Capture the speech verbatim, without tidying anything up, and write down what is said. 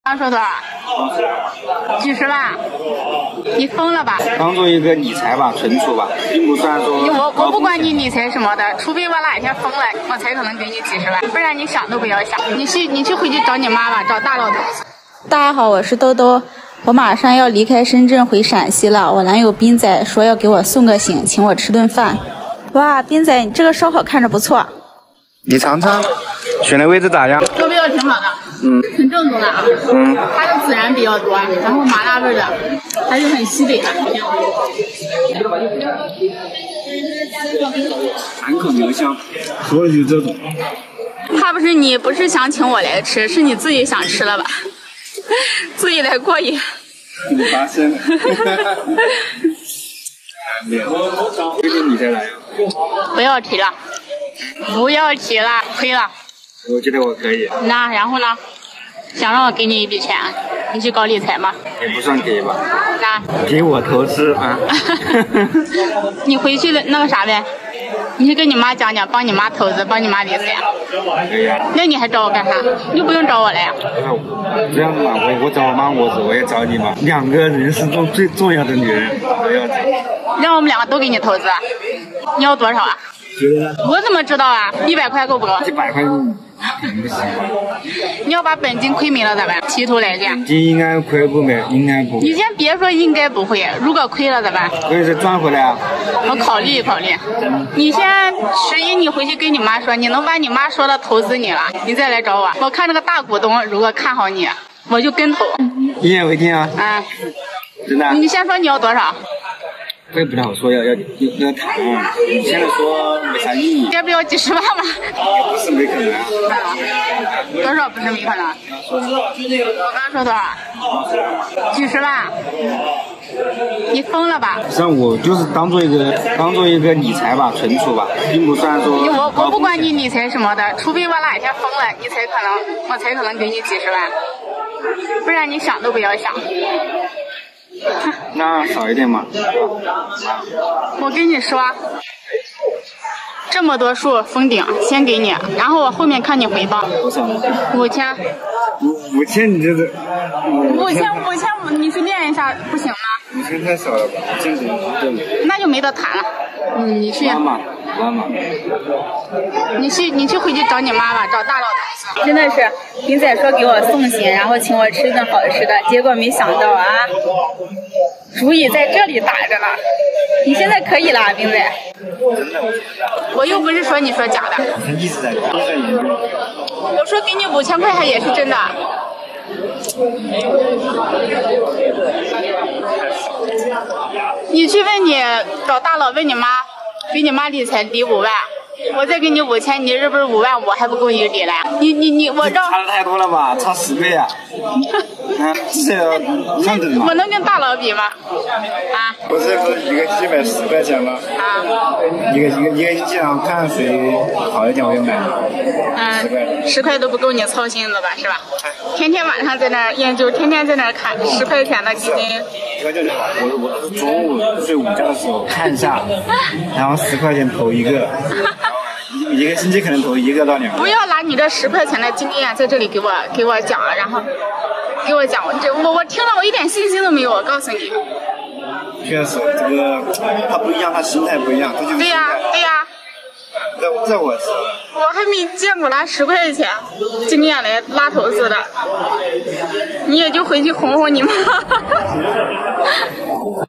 刚说多少？几十万？你疯了吧？ 当做一个理财吧，存储吧，并不算说。 我我不管你理财什么的，除非我哪一天疯了，我才可能给你几十万，不然你想都不要想。你去你去回去找你妈吧，找大老头。 大家好，我是兜兜，我马上要离开深圳回陕西了。我男友斌仔说要给我送个行，请我吃顿饭。哇，斌仔，你这个烧烤看着不错。 你尝尝，选的位置咋样？ 这味道挺好的， 嗯， 很正宗的。 嗯， 它的孜然比较多，然后麻辣味的，还是很西北的。 满口留香，说的就是这种。 怕不是你不是想请我来吃，是你自己想吃了吧？自己来过瘾。 你发现了。这个你再来啊！ 不要提了，不要提了，亏了。 我觉得我可以。 那然后呢？想让我给你一笔钱，你去搞理财吗？ 也不算给吧。 那给我投资啊！ 你回去的那个啥呗，你去跟你妈讲讲，帮你妈投资，帮你妈理财。 可以啊。 那你还找我干啥？你不用找我了呀。 这样子嘛，我我找我妈，我我也找你嘛。两个人是中最重要的女人，不要找。 让我们两个都给你投资，你要多少啊？我怎么知道啊？一百块够不够？ 一百块肯定不行。 你要把本金亏没了咋办？提出来见。 本金应该亏不没，应该不会。 你先别说应该不会，如果亏了咋办？ 可以再赚回来啊。 我考虑考虑。你先十一，你回去跟你妈说，你能把你妈说的投资你了，你再来找我。我看这个大股东如果看好你，我就跟投。 一言为定啊。 啊。 真的。 你先说你要多少？ 我也不好说要要要要谈，你现在说没啥意义。 要不要几十万吧？ 不是没可能啊。 多少不是没可能？我刚说多少？几十万？你疯了吧？ 像我就是当做一个当做一个理财吧，存储吧，并不算说。 我我不管你理财什么的，除非我哪一天疯了，你才可能我才可能给你几十万，不然你想都不要想。 那少一点嘛。 我跟你说，这么多数封顶，先给你，然后我后面看你回报。 多少？ 五千。 五五千，你这是？ 五千五千，你去练一下不行吗？ 五千太少了吧？五千怎么够？ 那就没得谈了。嗯，你去。 妈妈，妈妈。 你去，你去回去找你妈吧，找大老头。真的是，斌仔说给我送行，然后请我吃一顿好吃的，结果没想到啊，主意在这里打着呢。你现在可以了，斌仔。我又不是说你说假的。 一直在我说给你五千块还也是真的。你去问你找大佬问你妈，给你妈理财理五万。我再给你五千，你是不是五万五还不够你理了？你你你，我让差的太多了吧，差十倍啊！啊，这上等吗？ 我能跟大佬比吗？啊？ 不是不是一个星期买十块钱吗？ 啊？ 一个一个一个星期，然后看谁好一点我就买。 嗯，十块都不够你操心的吧，是吧？天天晚上在那儿研究，天天在那儿看十块钱的基金。 我我都是中午睡午觉的时候看一下，然后十块钱投一个。一个星期可能投一个到两个。 不要拿你这十块钱的经验在这里给我给我讲，然后给我讲，我这我我听了我一点信心都没有，我告诉你。 确实，这个他不一样，他心态不一样，他就是。 对呀、啊、对呀、啊。 在在我我还没见过拿十块钱经验来拉投资的，你也就回去哄哄你妈。